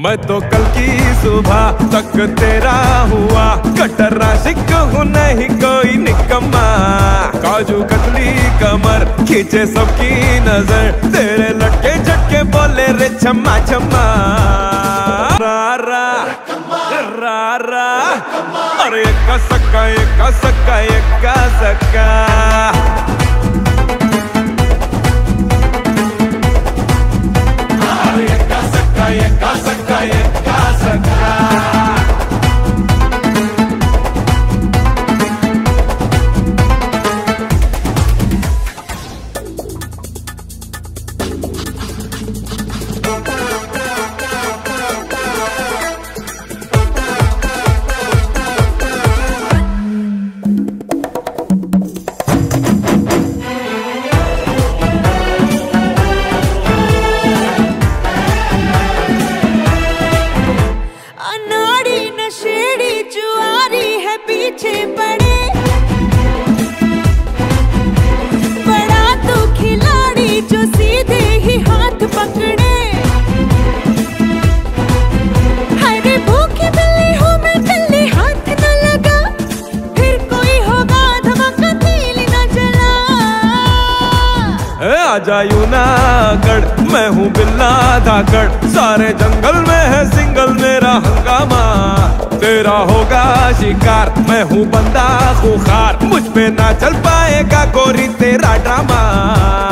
मैं तो कल की सुबह तक तेरा हुआ, कटर आशिक हूँ नहीं कोई निकम्मा। काजू कतली कमर खींचे सबकी नजर, तेरे लटके झटके बोले रे छम्मा छम्मा। रा रा रा अरे एक सक्का एक सक्का एक सक्का। पीछे पड़े बड़ा तू खिलाड़ी जो सीधे ही हाथ पकड़े। हरे भूखी बिल्ली हूँ मैं बिल्ली, हाथ न लगा फिर कोई होगा धमाका तीली न जला। आजा यूनागढ़ मैं हूँ बिल्ला धाकड़, सारे जंगल में है सिंगल मेरा हंगामा। तेरा होगा शिकार मैं हूँ बंदा खुखार, मुझ पे ना चल पाएगा गोरी तेरा ड्रामा।